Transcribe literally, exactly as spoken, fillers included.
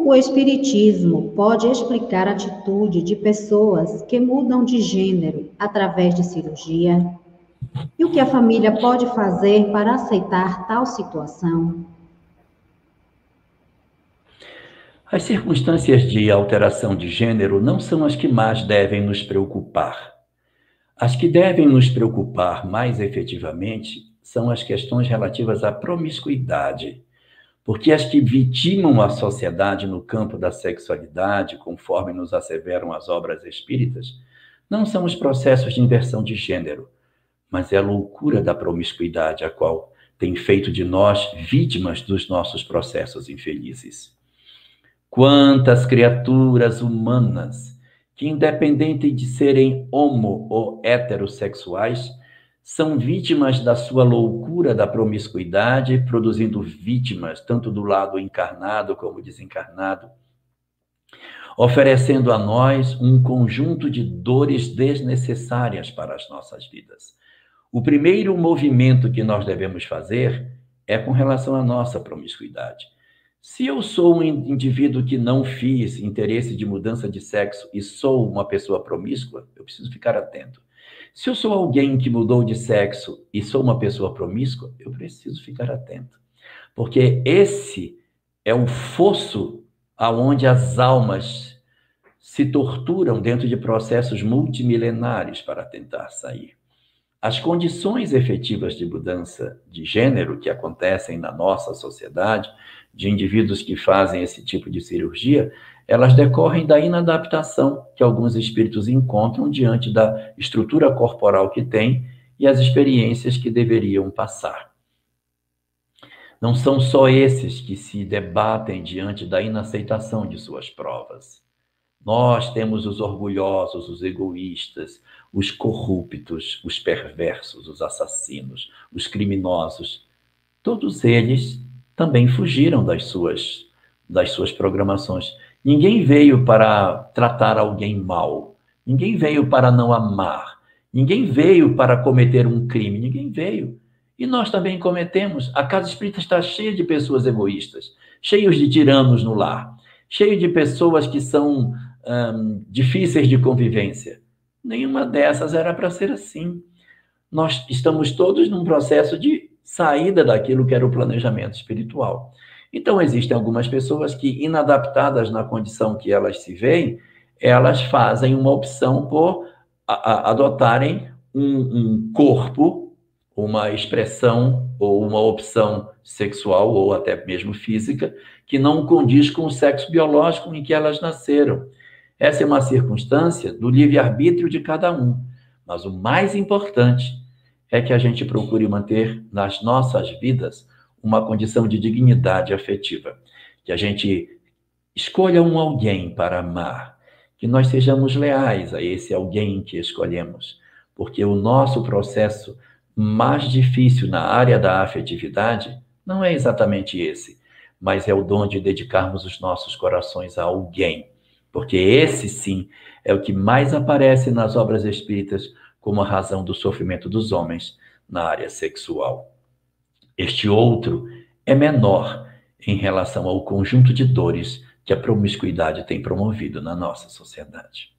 Como o Espiritismo pode explicar a atitude de pessoas que mudam de gênero através de cirurgia? E o que a família pode fazer para aceitar tal situação? As circunstâncias de alteração de gênero não são as que mais devem nos preocupar. As que devem nos preocupar mais efetivamente são as questões relativas à promiscuidade, porque as que vitimam a sociedade no campo da sexualidade, conforme nos asseveram as obras espíritas, não são os processos de inversão de gênero, mas é a loucura da promiscuidade, a qual tem feito de nós vítimas dos nossos processos infelizes. Quantas criaturas humanas que, independente de serem homo ou heterossexuais, são vítimas da sua loucura da promiscuidade, produzindo vítimas tanto do lado encarnado como desencarnado, oferecendo a nós um conjunto de dores desnecessárias para as nossas vidas. O primeiro movimento que nós devemos fazer é com relação à nossa promiscuidade. Se eu sou um indivíduo que não fiz interesse de mudança de sexo e sou uma pessoa promíscua, eu preciso ficar atento. Se eu sou alguém que mudou de sexo e sou uma pessoa promíscua, eu preciso ficar atento. Porque esse é o fosso aonde as almas se torturam dentro de processos multimilenares para tentar sair. As condições efetivas de mudança de gênero que acontecem na nossa sociedade, de indivíduos que fazem esse tipo de cirurgia, elas decorrem da inadaptação que alguns espíritos encontram diante da estrutura corporal que têm e as experiências que deveriam passar. Não são só esses que se debatem diante da inaceitação de suas provas. Nós temos os orgulhosos, os egoístas, os corruptos, os perversos, os assassinos, os criminosos. Todos eles também fugiram das suas, das suas programações. Ninguém veio para tratar alguém mal. Ninguém veio para não amar. Ninguém veio para cometer um crime. Ninguém veio. E nós também cometemos. A casa espírita está cheia de pessoas egoístas, cheios de tiranos no lar, cheio de pessoas que são hum, difíceis de convivência. Nenhuma dessas era para ser assim. Nós estamos todos num processo de saída daquilo que era o planejamento espiritual. Então, existem algumas pessoas que, inadaptadas na condição que elas se veem, elas fazem uma opção por a, a, adotarem um, um corpo, uma expressão ou uma opção sexual ou até mesmo física que não condiz com o sexo biológico em que elas nasceram. Essa é uma circunstância do livre-arbítrio de cada um. Mas o mais importante é que a gente procure manter nas nossas vidas uma condição de dignidade afetiva. Que a gente escolha um alguém para amar. Que nós sejamos leais a esse alguém que escolhemos. Porque o nosso processo mais difícil na área da afetividade não é exatamente esse, mas é o dom de dedicarmos os nossos corações a alguém. Porque esse, sim, é o que mais aparece nas obras espíritas como a razão do sofrimento dos homens na área sexual. Este outro é menor em relação ao conjunto de dores que a promiscuidade tem promovido na nossa sociedade.